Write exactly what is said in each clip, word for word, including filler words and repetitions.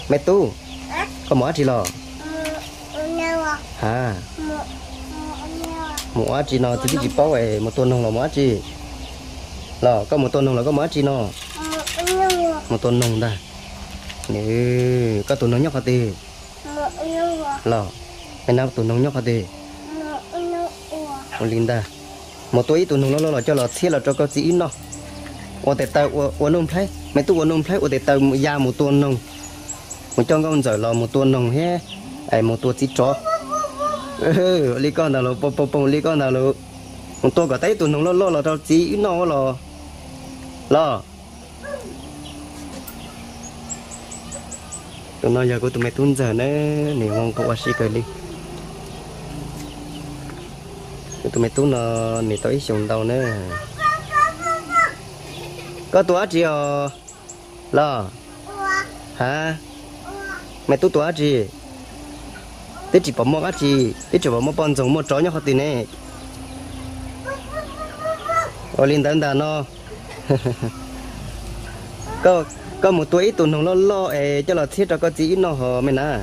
mẹ tu có mỏ chỉ lo à mỏ chỉ nó thì chỉ bảo vậy một tuần không là mỏ chỉ lo có một tuần không là có mỏ chỉ nó một tuần không ta nếu có tuần nông nhóc hả tì lo cái nào tuần nông nhóc hả tì một linh ta một tuổi tuần nông lo lo cho là thiết là cho có gì nó ở tại tàu ở nông thấy mấy tu ở nông thấy ở tại tàu già một tuần nông một trong con giỏi là một tuần nông he ai một tuần chỉ chó ừ lý con nào là bông bông bông lý con nào là một tuần cả tay tuần nông lo lo là cho chỉ nó là lo tụi nó giờ của tụi mày tuần giờ nữa nếu không có gì cái đi tụi mày tuần nó nếu tới xuống đâu nữa có tuổi gì à lo hả mày tu tuổi gì thế chỉ bảo mua cái gì thế chỉ bảo mua bọn giống mua chó nhá họ tin này ở lên tận đàn nó có có một tuổi tuần không lo lo ấy cho là thiết cho có gì nó hả mày nè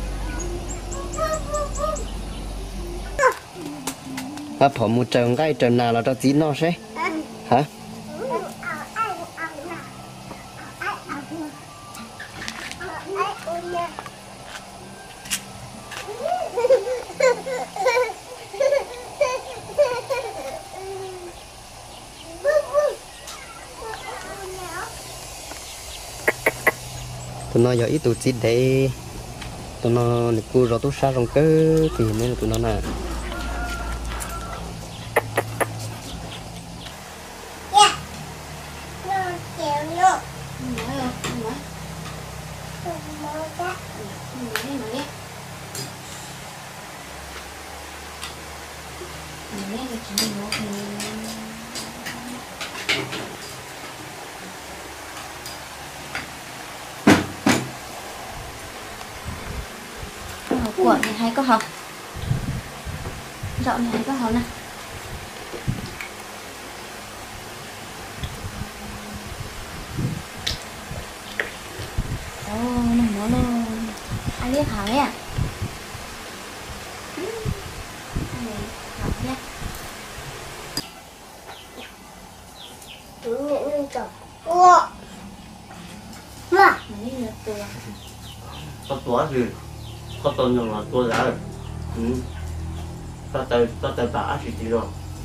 à phở một trồng cái trồng nào là cho gì nó sẽ hả tụi nó giờ ít tụi chị để tụi nó được cua rồi tụi sa rong cơ thì nên là tụi nó nè của này hay có học dạo này hay có học nè ô nó nó ai biết học nhé học nhé Ủa mà mình đi được có tuổi gì có tuần rồi là tôi đã ừ ta tới ta tới bả thì gì rồi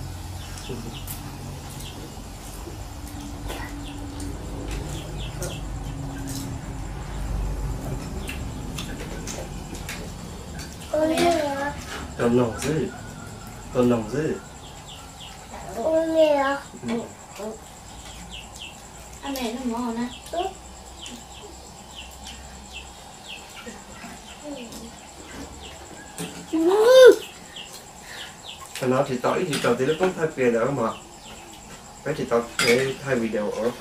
tuần nồng gì tuần nồng gì anh này nó ngon nè nó thì tỏi thì tỏi thì nó cũng thay về đó mà cái thì tỏi để thay video ở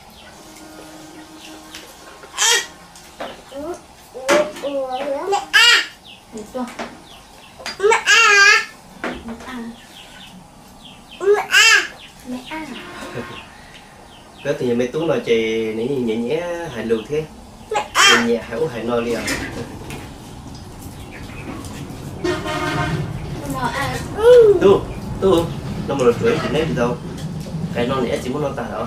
cái thì mấy tú nói chị này nhẹ nhẹ hài lùi thế nhẹ nhẹ hãy hãy nói liền tu tu nó một tuổi thì nấy đâu cái non này chỉ muốn non tả đó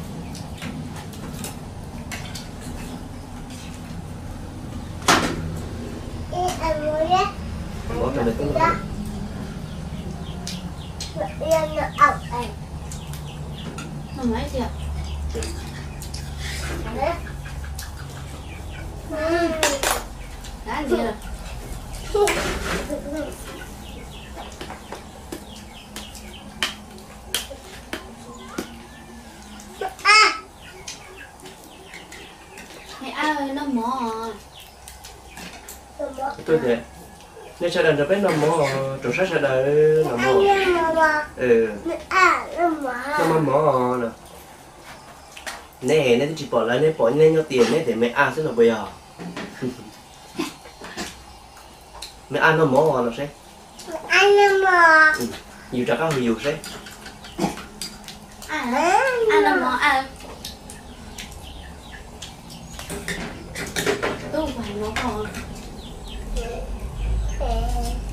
bỏ cái này cũng nó mấy chị ạ đã gì rồi mẹ ơi nó mò tôi thế nếu sao đàn cho bé nó mò chủ sát sao đàn nó mò ừ nó mò mò nè nè nè chỉ bỏ lại nè bỏ nè nhau tiền nè để mẹ ăn sẽ là bây giờ mẹ ăn nó mò nó sẽ ăn nó mò nhiều chắc ăn nhiều sẽ ăn ăn nó mò ăn tu phải nó còn Ê.